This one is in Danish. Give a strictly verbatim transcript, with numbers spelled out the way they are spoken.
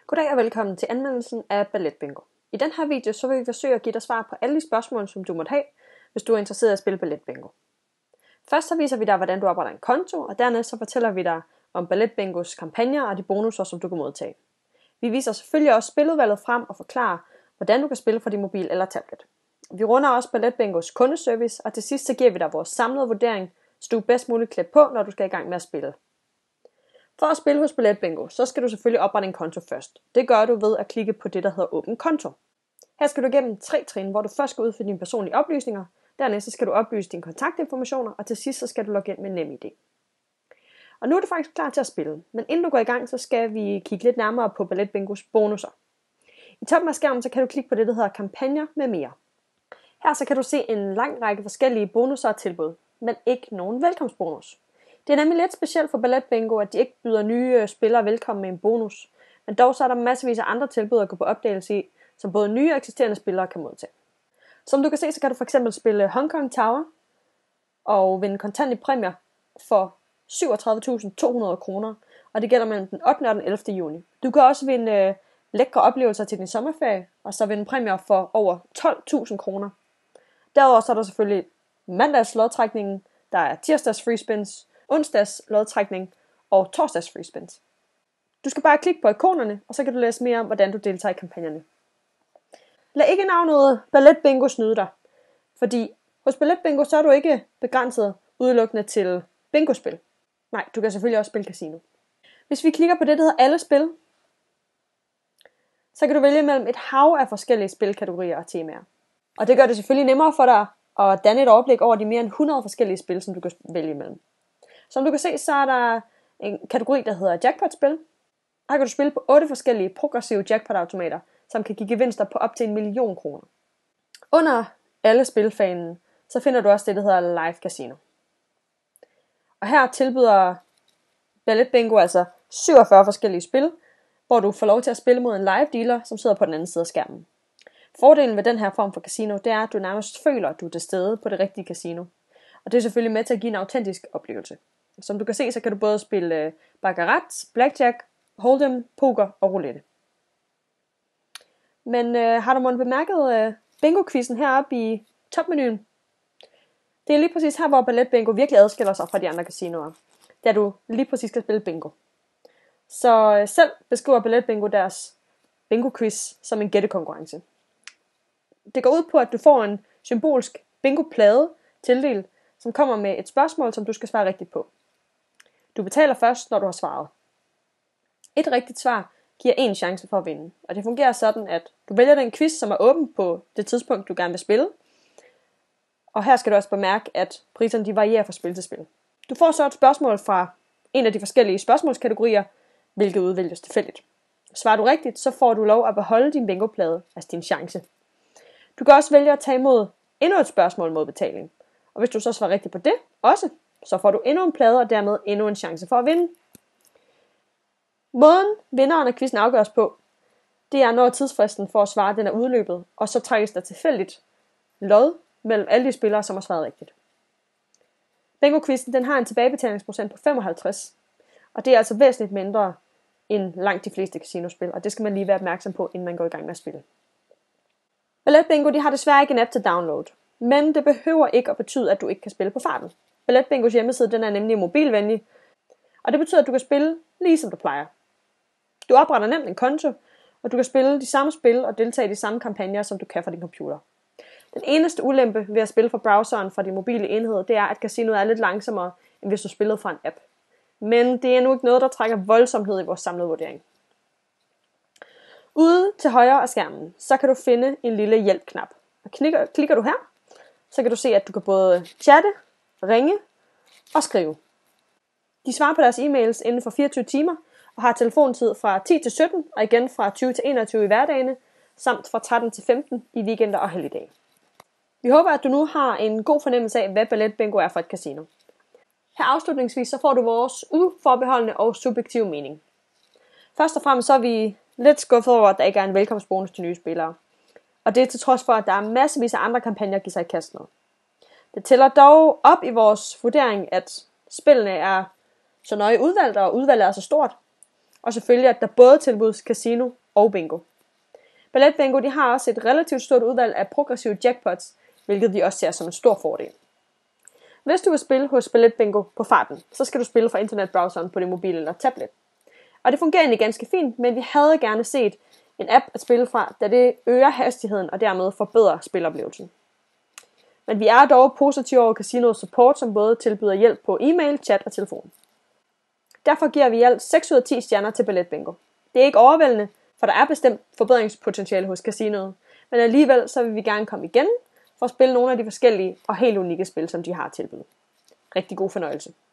Goddag og velkommen til anmeldelsen af Ballet Bingo. I den her video så vil vi forsøge at give dig svar på alle de spørgsmål, som du måtte have, hvis du er interesseret i at spille Ballet Bingo. Først så viser vi dig, hvordan du opretter en konto, og dernæst så fortæller vi dig om Ballet Bingos kampagner og de bonusser, som du kan modtage. Vi viser selvfølgelig også spiludvalget frem og forklarer, hvordan du kan spille fra din mobil eller tablet. Vi runder også Ballet Bingos kundeservice, og til sidst så giver vi dig vores samlede vurdering, så du er bedst muligt klædt på, når du skal i gang med at spille. For at spille hos Ballet Bingo, så skal du selvfølgelig oprette en konto først. Det gør du ved at klikke på det, der hedder Åbn konto. Her skal du igennem tre trin, hvor du først skal udfylde dine personlige oplysninger, dernæst så skal du oplyse dine kontaktinformationer, og til sidst så skal du logge ind med NemID. Og nu er du faktisk klar til at spille, men inden du går i gang, så skal vi kigge lidt nærmere på Ballet Bingos bonusser. I toppen af skærmen så kan du klikke på det, der hedder kampagner med mere. Her så kan du se en lang række forskellige bonusser og tilbud, men ikke nogen velkomstbonus. Det er nemlig lidt specielt for Ballet Bingo, at de ikke byder nye spillere velkommen med en bonus. Men dog så er der massevis af andre tilbud at gå på opdagelse i, som både nye og eksisterende spillere kan modtage. Som du kan se, så kan du f.eks. spille Hong Kong Tower og vinde kontant i præmier for syvogtredive tusind to hundrede kroner. Og det gælder mellem den ottende og den ellevte juni. Du kan også vinde øh, lækre oplevelser til din sommerferie, og så vinde præmier for over tolv tusind kroner. Derudover så er der selvfølgelig mandags lodtrækningen, der er tirsdags free spins, onsdags lodtrækning og torsdags free spins. Du skal bare klikke på ikonerne, og så kan du læse mere om, hvordan du deltager i kampagnerne. Lad ikke navnet Ballet Bingo snyde dig, fordi hos Ballet Bingo så er du ikke begrænset udelukkende til bingospil. Nej, du kan selvfølgelig også spille casino. Hvis vi klikker på det, der hedder alle spil, så kan du vælge mellem et hav af forskellige spilkategorier og temaer. Og det gør det selvfølgelig nemmere for dig at danne et overblik over de mere end hundrede forskellige spil, som du kan vælge imellem. Som du kan se, så er der en kategori, der hedder jackpot-spil. Her kan du spille på otte forskellige progressive jackpot-automater, som kan give gevinster på op til en million kroner. Under alle spilfanen, så finder du også det, der hedder live casino. Og her tilbyder Ballet Bingo altså syvogfyrre forskellige spil, hvor du får lov til at spille mod en live dealer, som sidder på den anden side af skærmen. Fordelen ved den her form for casino, det er, at du nærmest føler, at du er til stede på det rigtige casino. Og det er selvfølgelig med til at give en autentisk oplevelse. Som du kan se, så kan du både spille baccarat, blackjack, hold'em, poker og roulette. Men øh, har du måske bemærket øh, bingo-quizzen heroppe i topmenuen? Det er lige præcis her, hvor Ballet Bingo virkelig adskiller sig fra de andre casinoer. Der du lige præcis skal spille bingo. Så øh, selv beskriver Ballet Bingo deres bingo-quiz som en gættekonkurrence. Det går ud på, at du får en symbolsk bingo-plade tildelt, som kommer med et spørgsmål, som du skal svare rigtigt på. Du betaler først, når du har svaret. Et rigtigt svar giver en chance for at vinde, og det fungerer sådan, at du vælger den quiz, som er åben på det tidspunkt, du gerne vil spille. Og her skal du også bemærke, at priserne de varierer fra spil til spil. Du får så et spørgsmål fra en af de forskellige spørgsmålskategorier, hvilket udvælges tilfældigt. Svarer du rigtigt, så får du lov at beholde din bingoplade, altså din chance. Du kan også vælge at tage imod endnu et spørgsmål mod betaling. Og hvis du så svarer rigtigt på det også, så får du endnu en plade og dermed endnu en chance for at vinde. Måden vinderen af quizzen afgøres på, det er når tidsfristen for at svare den er udløbet, og så trækkes der tilfældigt lod mellem alle de spillere, som har svaret rigtigt. Bingo-quizzen den har en tilbagebetalingsprocent på femoghalvtreds, og det er altså væsentligt mindre end langt de fleste casinospil, og det skal man lige være opmærksom på, inden man går i gang med at spille. Ballet Bingo de har desværre ikke en app til download, men det behøver ikke at betyde, at du ikke kan spille på farten. Ballet Bingos hjemmeside den er nemlig mobilvenlig, og det betyder, at du kan spille lige som du plejer. Du opretter nemt en konto, og du kan spille de samme spil og deltage i de samme kampagner, som du kan fra din computer. Den eneste ulempe ved at spille fra browseren fra din mobile enhed, det er, at casinoet er lidt langsommere, end hvis du spillede fra en app. Men det er nu ikke noget, der trækker voldsomhed i vores samlede vurdering. Ude til højre af skærmen, så kan du finde en lille hjælp-knap. Og klikker, klikker du her, så kan du se, at du kan både chatte, ringe og skrive. De svarer på deres e-mails inden for fireogtyve timer, og har telefontid fra ti til sytten, og igen fra tyve til enogtyve i hverdagene, samt fra tretten til femten i weekender og helligdage. Vi håber, at du nu har en god fornemmelse af, hvad Ballet Bingo er for et casino. Her afslutningsvis så får du vores uforbeholdende og subjektive mening. Først og fremmest så er vi lidt skuffet over, at der ikke er en velkomstbonus til nye spillere. Og det er til trods for, at der er massevis af andre kampagner at give sig i kast med. Det tæller dog op i vores vurdering, at spillene er så nøje udvalgt, og udvalget er så stort, Og selvfølgelig, at der både tilbydes casino og bingo. Ballet Bingo de har også et relativt stort udvalg af progressive jackpots, hvilket vi også ser som en stor fordel. Hvis du vil spille hos Ballet Bingo på farten, så skal du spille fra internetbrowseren på din mobil eller tablet. Og det fungerer egentlig ganske fint, men vi havde gerne set en app at spille fra, da det øger hastigheden og dermed forbedrer spiloplevelsen. Men vi er dog positive over Casino's support, som både tilbyder hjælp på e-mail, chat og telefon. Derfor giver vi i alt seks ud af ti stjerner til Ballet Bingo. Det er ikke overvældende, for der er bestemt forbedringspotentiale hos casinoet, men alligevel så vil vi gerne komme igen for at spille nogle af de forskellige og helt unikke spil, som de har tilbudt. Rigtig god fornøjelse.